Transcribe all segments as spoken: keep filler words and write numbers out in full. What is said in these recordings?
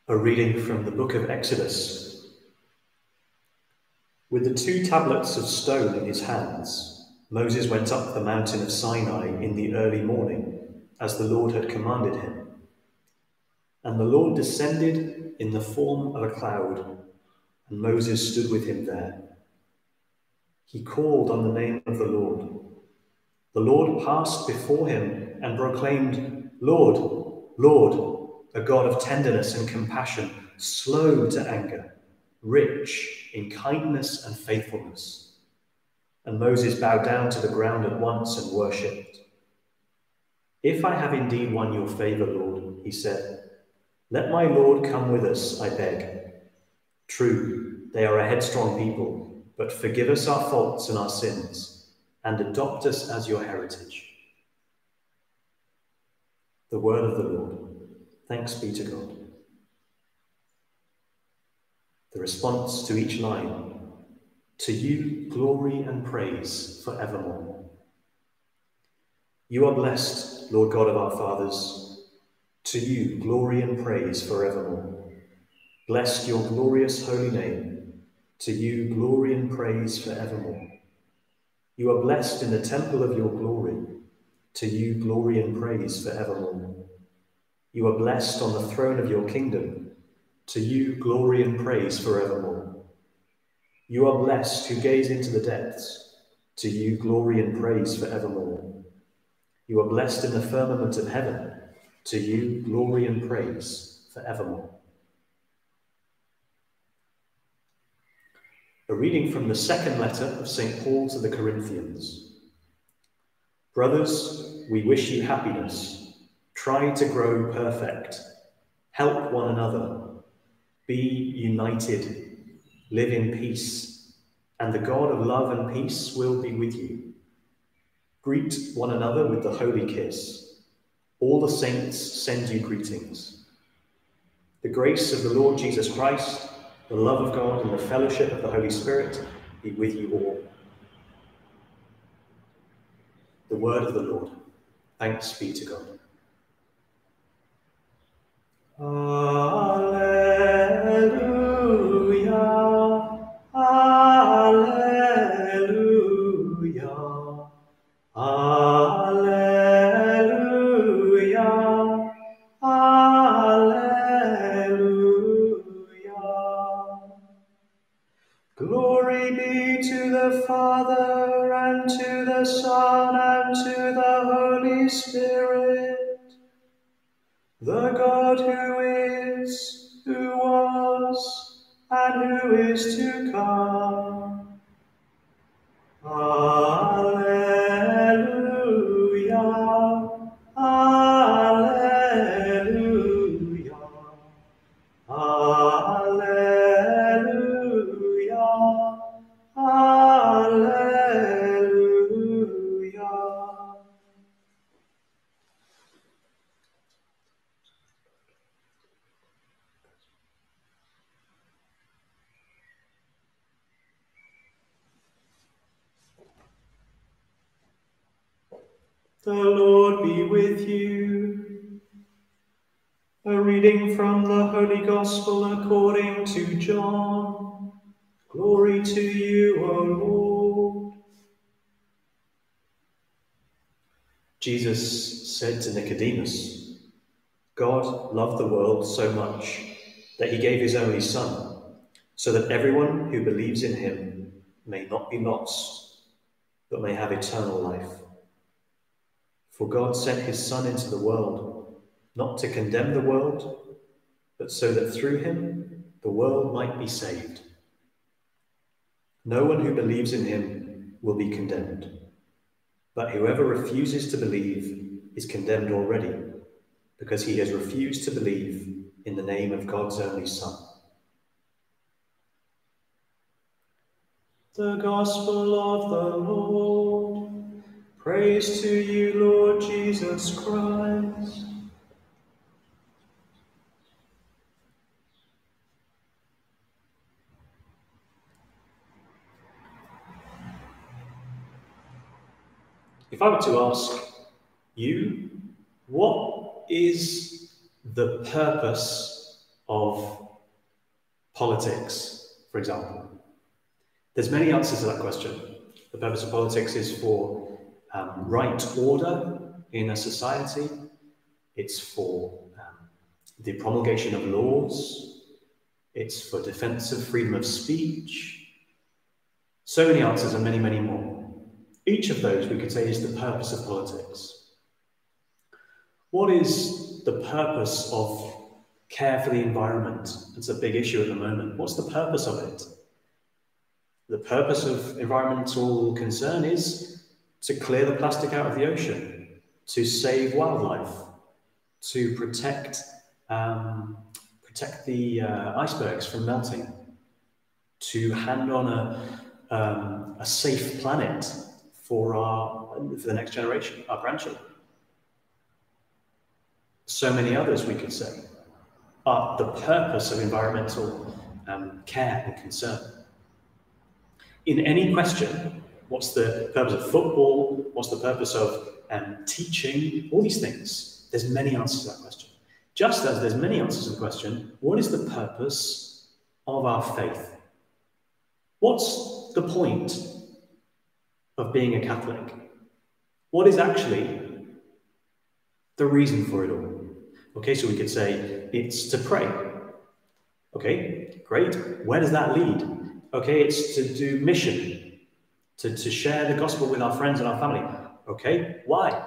A reading from the book of Exodus. With the two tablets of stone in his hands, Moses went up the mountain of Sinai in the early morning, as the Lord had commanded him. And the Lord descended in the form of a cloud, and Moses stood with him there. He called on the name of the Lord. The Lord passed before him and proclaimed, "Lord, Lord, a God of tenderness and compassion, slow to anger, rich in kindness and faithfulness." And Moses bowed down to the ground at once and worshipped. "If I have indeed won your favor, Lord," he said, "let my Lord come with us, I beg. True, they are a headstrong people, but forgive us our faults and our sins, and adopt us as your heritage." The word of the Lord. Thanks be to God. The response to each line: "To you glory and praise forevermore." You are blessed, Lord God of our fathers. To you glory and praise forevermore. Blessed your glorious holy name. To you glory and praise forevermore. You are blessed in the temple of your glory. To you glory and praise forevermore. You are blessed on the throne of your kingdom. To you glory and praise forevermore. You are blessed who gaze into the depths. To you glory and praise forevermore. You are blessed in the firmament of heaven. To you glory and praise forevermore. A reading from the second letter of Saint Paul to the Corinthians. Brothers, we wish you happiness. Try to grow perfect. Help one another. Be united. Live in peace. And the God of love and peace will be with you. Greet one another with the holy kiss. All the saints send you greetings. The grace of the Lord Jesus Christ, the love of God, and the fellowship of the Holy Spirit be with you all. The word of the Lord. Thanks be to God. Alleluia, alleluia, alleluia, alleluia. Glory be to the Father, and to the Son, and to the Holy Spirit, the God who is, who was, and who is to come. Alleluia, alleluia, alleluia, alleluia. The Lord be with you. A reading from the Holy Gospel according to John. Glory to you, O Lord. Jesus said to Nicodemus, God loved the world so much that he gave his only Son, so that everyone who believes in him may not be lost, but may have eternal life. For God sent his Son into the world, not to condemn the world, but so that through him the world might be saved. No one who believes in him will be condemned, but whoever refuses to believe is condemned already, because he has refused to believe in the name of God's only Son. The Gospel of the Lord. Praise to you, Lord Jesus Christ. If I were to ask you, what is the purpose of politics, for example? There's many answers to that question. The purpose of politics is for um, right order in a society. It's for um, the promulgation of laws. It's for defense of freedom of speech. So many answers and many, many more. Each of those, we could say, is the purpose of politics. What is the purpose of care for the environment? It's a big issue at the moment. What's the purpose of it? The purpose of environmental concern is to clear the plastic out of the ocean, to save wildlife, to protect, um, protect the uh, icebergs from melting, to hand on a, um, a safe planet for, our, for the next generation, our grandchildren. So many others we could say are the purpose of environmental um, care and concern. In any question, what's the purpose of football? What's the purpose of um, teaching? All these things. There's many answers to that question. Just as there's many answers to the question, what is the purpose of our faith? What's the point of being a Catholic? What is actually the reason for it all? Okay, so we could say it's to pray. Okay, great. Where does that lead? Okay, it's to do mission, to, to share the gospel with our friends and our family. Okay, why?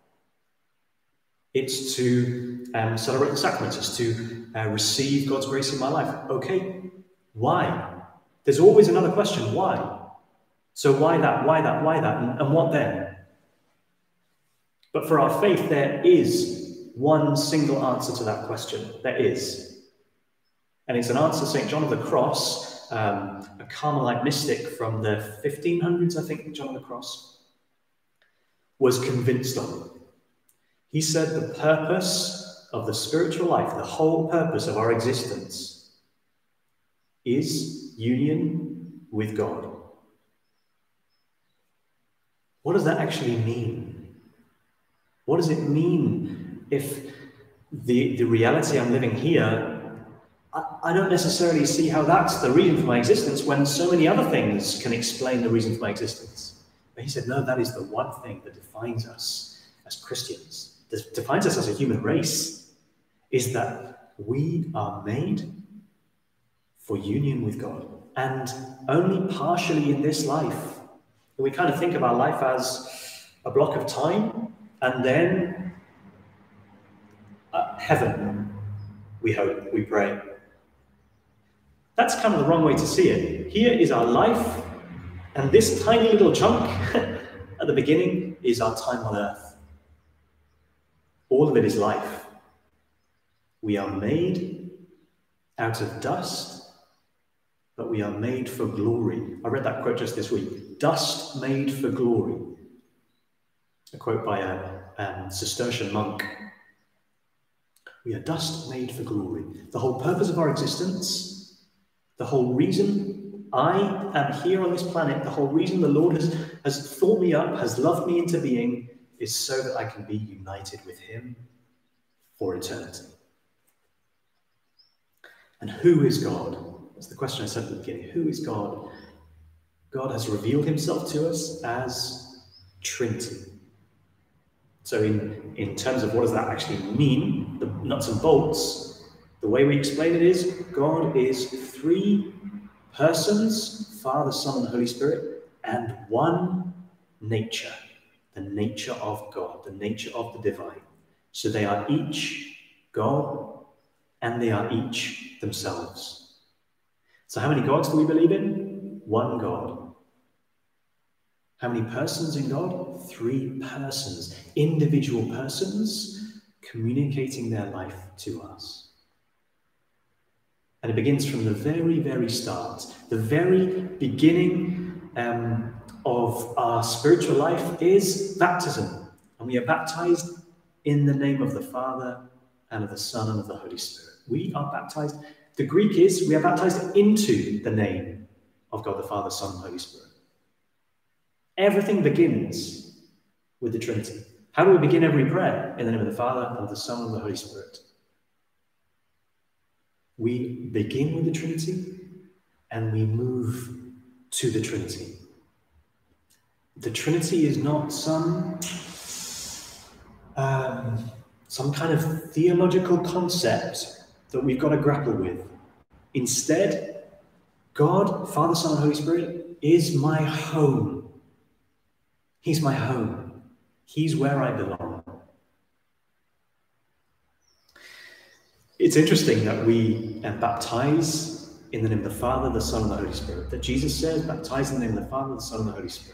It's to um, celebrate the sacraments. It's to uh, receive God's grace in my life. Okay, why? There's always another question, why? So why that, why that, why that, and, and what then? But for our faith, there is one single answer to that question. There is. And it's an answer Saint John of the Cross, Um, a Carmelite mystic from the fifteen hundreds, I think, John of the Cross, was convinced of. He said the purpose of the spiritual life, the whole purpose of our existence, is union with God. What does that actually mean? What does it mean if the, the reality I'm living here, I don't necessarily see how that's the reason for my existence when so many other things can explain the reason for my existence? But he said, no, that is the one thing that defines us as Christians, that defines us as a human race, is that we are made for union with God, and only partially in this life. We kind of think of our life as a block of time, and then uh, heaven, we hope, we pray. That's kind of the wrong way to see it. Here is our life, and this tiny little chunk at the beginning is our time on earth. All of it is life. We are made out of dust, but we are made for glory. I read that quote just this week. Dust made for glory. A quote by a um, Cistercian monk. We are dust made for glory. The whole purpose of our existence, the whole reason I am here on this planet, the whole reason the Lord has, has thought me up, has loved me into being, is so that I can be united with him for eternity. And who is God? That's the question I said at the beginning. Who is God? God has revealed himself to us as Trinity. So in, in terms of what does that actually mean, the nuts and bolts, the way we explain it is God is three persons, Father, Son, and Holy Spirit, and one nature, the nature of God, the nature of the divine. So they are each God, and they are each themselves. So how many gods do we believe in? One God. How many persons in God? Three persons, individual persons communicating their life to us. And it begins from the very, very start. The very beginning um, of our spiritual life is baptism. And we are baptized in the name of the Father and of the Son and of the Holy Spirit. We are baptized. The Greek is, we are baptized into the name of God the Father, Son, and Holy Spirit. Everything begins with the Trinity. How do we begin every prayer? In the name of the Father, and of the Son, and of the Holy Spirit. We begin with the Trinity and we move to the Trinity. The Trinity is not some, um, some kind of theological concept that we've got to grapple with. Instead, God, Father, Son, and Holy Spirit is my home. He's my home. He's where I belong. It's interesting that we uh, baptize in the name of the Father, the Son, and the Holy Spirit. That Jesus says, baptize in the name of the Father, the Son, and the Holy Spirit.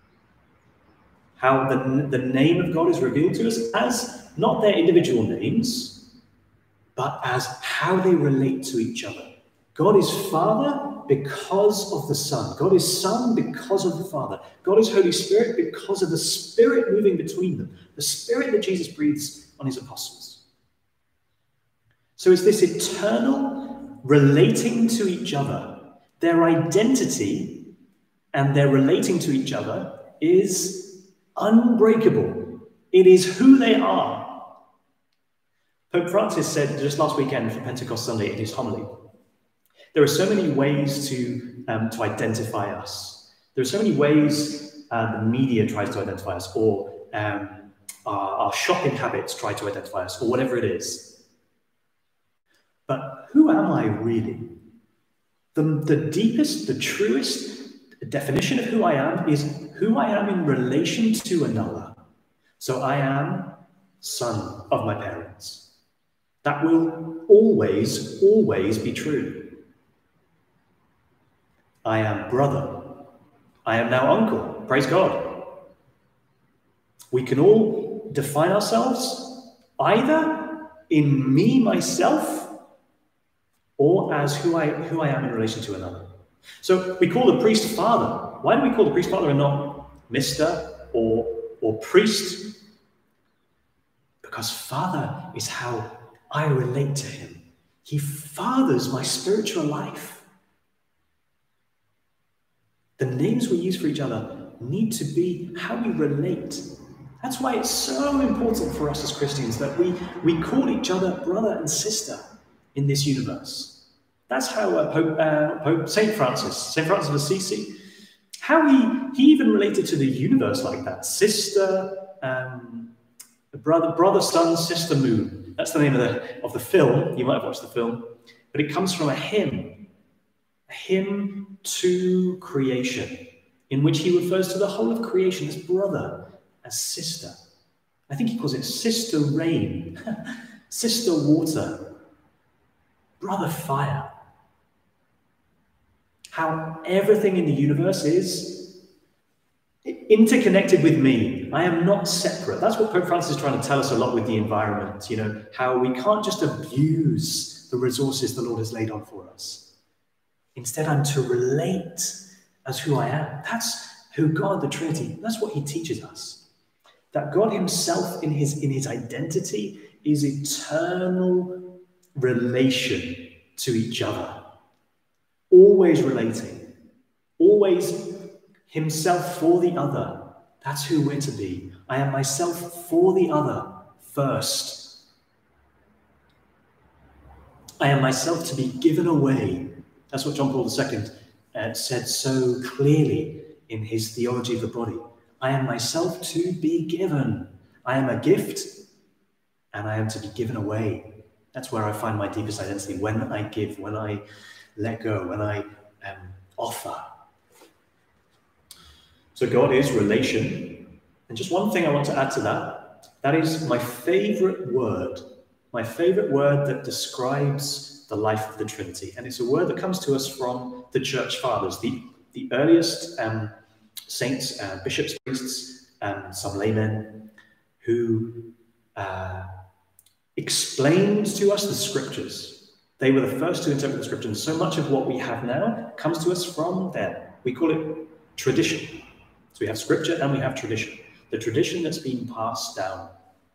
How the, the name of God is revealed to us as not their individual names, but as how they relate to each other. God is Father because of the Son. God is Son because of the Father. God is Holy Spirit because of the Spirit moving between them. The Spirit that Jesus breathes on his apostles. So it's this eternal relating to each other. Their identity and their relating to each other is unbreakable. It is who they are. Pope Francis said just last weekend for Pentecost Sunday in his homily, there are so many ways to, um, to identify us. There are so many ways uh, the media tries to identify us, or um, our, our shopping habits try to identify us, or whatever it is. But who am I really? The, the deepest, the truest definition of who I am is who I am in relation to another. So I am son of my parents. That will always, always be true. I am brother. I am now uncle. Praise God. We can all define ourselves either in me, myself, or as who I, who I am in relation to another. So we call the priest father. Why do we call the priest father and not Mister or, or priest? Because father is how I relate to him. He fathers my spiritual life. The names we use for each other need to be how we relate. That's why it's so important for us as Christians that we, we call each other brother and sister in this universe. That's how uh, Pope, uh, Pope Saint Francis, Saint Francis of Assisi, how he, he even related to the universe like that. Sister, um, brother, brother, sun, sister, moon. That's the name of the, of the film. You might have watched the film. But it comes from a hymn. A hymn to creation, in which he refers to the whole of creation as brother, as sister. I think he calls it sister rain, sister water, brother fire. How everything in the universe is interconnected with me. I am not separate. That's what Pope Francis is trying to tell us a lot with the environment, you know, how we can't just abuse the resources the Lord has laid on for us. Instead, I'm to relate as who I am. That's who God, the Trinity, that's what he teaches us. That God himself in his, in his identity is eternal relation to each other. Always relating. Always himself for the other. That's who we're to be. I am myself for the other first. I am myself to be given away. That's what John Paul the Second uh, said so clearly in his Theology of the Body. I am myself to be given. I am a gift, and I am to be given away. That's where I find my deepest identity, when I give, when I let go, when I um, offer. So God is relation. And just one thing I want to add to that, that is my favorite word, my favorite word that describes the life of the Trinity. And it's a word that comes to us from the church fathers, the, the earliest um, saints, uh, bishops, priests, um, some laymen, who uh, explained to us the scriptures. They were the first to interpret the scriptures. So much of what we have now comes to us from them. We call it tradition. So we have scripture and we have tradition. The tradition that's been passed down.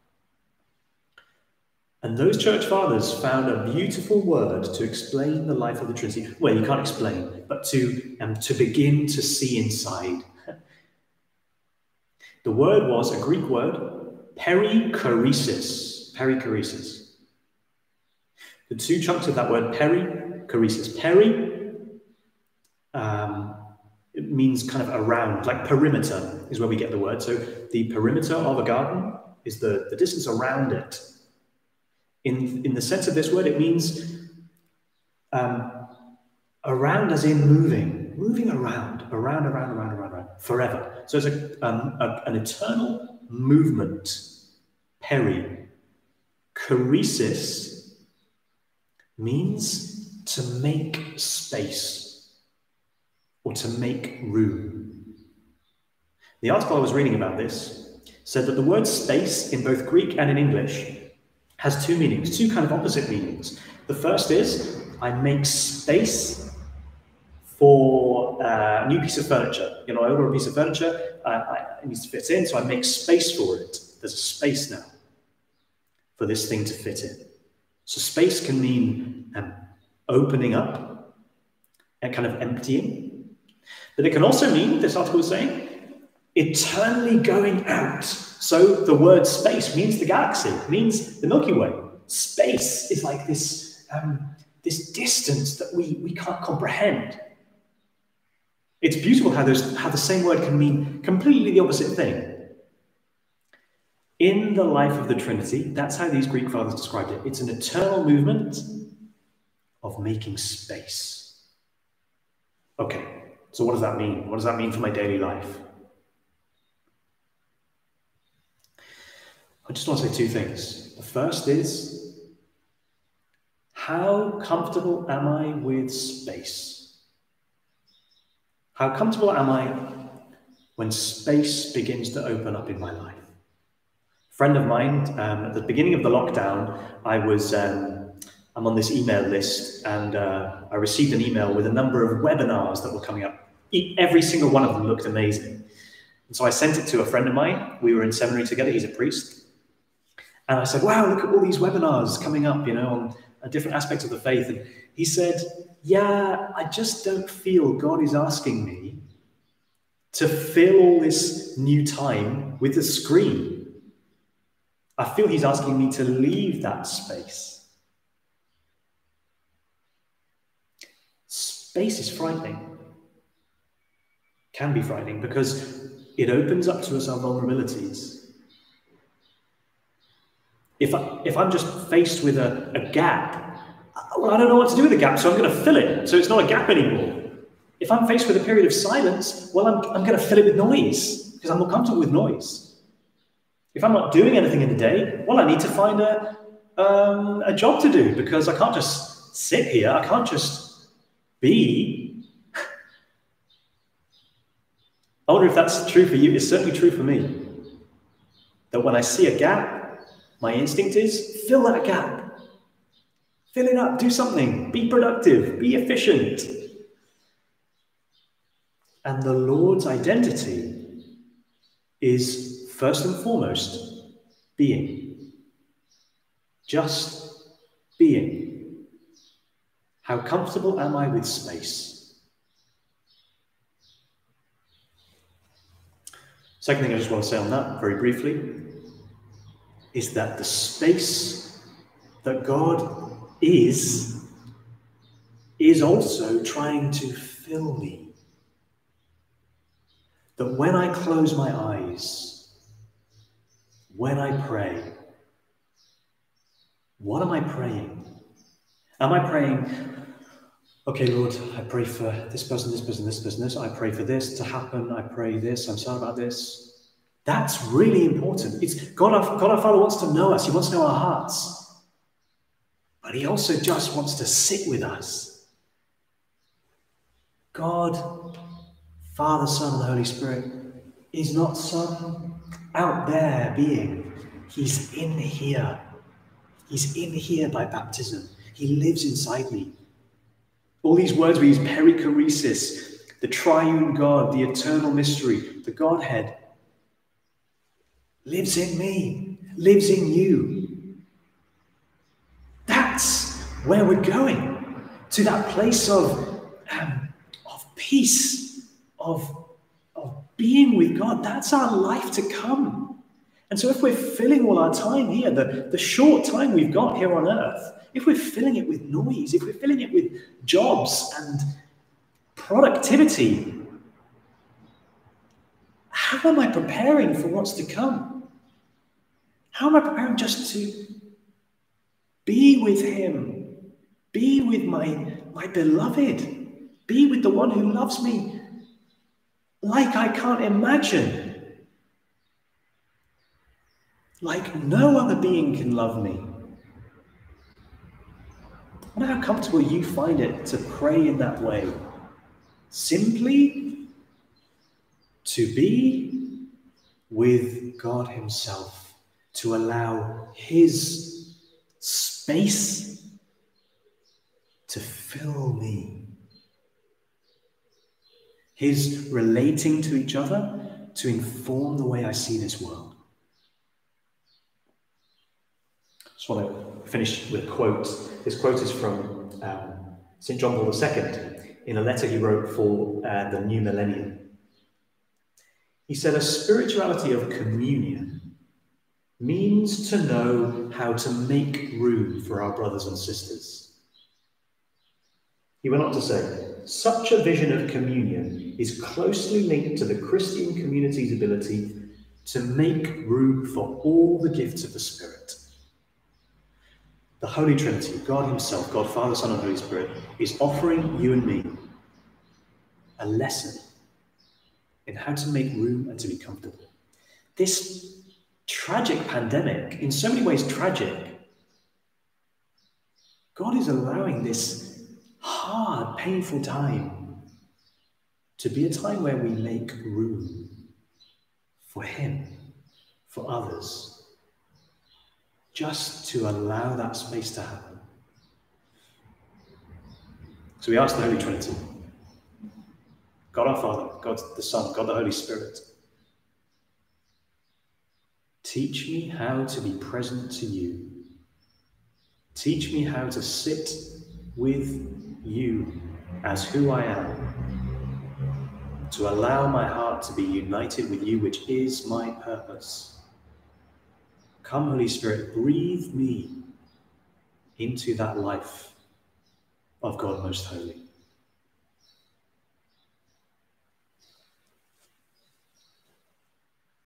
And those church fathers found a beautiful word to explain the life of the Trinity. Well, you can't explain, but to, um, to begin to see inside. The word was a Greek word, perichoresis. Perichoresis. The two chunks of that word peri, choresis. Peri, um, it means kind of around, like perimeter is where we get the word. So the perimeter of a garden is the, the distance around it. In, in the sense of this word, it means um, around as in moving, moving around, around, around, around, around, around, forever. So it's a, um, a, an eternal movement. Peri. Choresis means to make space or to make room. The article I was reading about this said that the word space in both Greek and in English has two meanings, two kind of opposite meanings. The first is I make space for uh, a new piece of furniture. You know, I order a piece of furniture, I, I, it needs to fit in, so I make space for it. There's a space now for this thing to fit in. So space can mean um, opening up and kind of emptying. But it can also mean, this article is saying, eternally going out. So the word space means the galaxy, means the Milky Way. Space is like this, um, this distance that we, we can't comprehend. It's beautiful how, there's, how the same word can mean completely the opposite thing. In the life of the Trinity, that's how these Greek fathers described it. It's an eternal movement of making space. Okay, so what does that mean? What does that mean for my daily life? I just want to say two things. The first is, how comfortable am I with space? How comfortable am I when space begins to open up in my life? A friend of mine, um, at the beginning of the lockdown, I was, um, I'm on this email list, and uh, I received an email with a number of webinars that were coming up. Every single one of them looked amazing. And so I sent it to a friend of mine. We were in seminary together. He's a priest. And I said, wow, look at all these webinars coming up, you know, on uh, different aspects of the faith. And he said, yeah, I just don't feel God is asking me to fill all this new time with a screen. I feel he's asking me to leave that space. Space is frightening. Can be frightening because it opens up to us our vulnerabilities. If, I, if I'm just faced with a, a gap, well, I don't know what to do with the gap, so I'm going to fill it, so it's not a gap anymore. If I'm faced with a period of silence, well, I'm, I'm going to fill it with noise, because I'm more comfortable with noise. If I'm not doing anything in the day, well, I need to find a, um, a job to do, because I can't just sit here, I can't just be. I wonder if that's true for you. It's certainly true for me. That when I see a gap, my instinct is, fill that gap. Fill it up, do something, be productive, be efficient. And the Lord's identity is, first and foremost, being. Just being. How comfortable am I with space? Second thing I just want to say on that, very briefly, is that the space that God is, is also trying to fill me. That when I close my eyes, when I pray, what am I praying? Am I praying, okay, Lord, I pray for this person, this person, this person, this, I pray for this to happen, I pray this, I'm sorry about this. That's really important. It's God our, God our Father wants to know us. He wants to know our hearts. But he also just wants to sit with us. God, Father, Son, and the Holy Spirit is not some out there being. He's in here. He's in here by baptism. He lives inside me. All these words we use, perichoresis, the triune God, the eternal mystery, the Godhead, lives in me, lives in you. That's where we're going, to that place of, um, of peace, of, of being with God. That's our life to come. And so if we're filling all our time here, the, the short time we've got here on earth, if we're filling it with noise, if we're filling it with jobs and productivity, how am I preparing for what's to come? How am I preparing just to be with him, be with my, my beloved, be with the one who loves me like I can't imagine, like no other being can love me? I wonder how comfortable you find it to pray in that way. Simply to be with God himself, to allow his space to fill me. His relating to each other to inform the way I see this world. I just want to finish with a quote. This quote is from um, Saint John Paul the Second in a letter he wrote for uh, the new millennium. He said, "A spirituality of communion means to know how to make room for our brothers and sisters." He went on to say, "Such a vision of communion is closely linked to the Christian community's ability to make room for all the gifts of the Spirit." The Holy Trinity, God himself, God Father, Son, and Holy Spirit, is offering you and me a lesson in how to make room and to be comfortable. This tragic pandemic, in so many ways tragic, God is allowing this hard, painful time to be a time where we make room for him, for others, just to allow that space to happen. So we ask the Holy Trinity, God our Father, God the Son, God the Holy Spirit, teach me how to be present to you. Teach me how to sit with you as who I am, to allow my heart to be united with you, which is my purpose. Come, Holy Spirit, breathe me into that life of God Most Holy.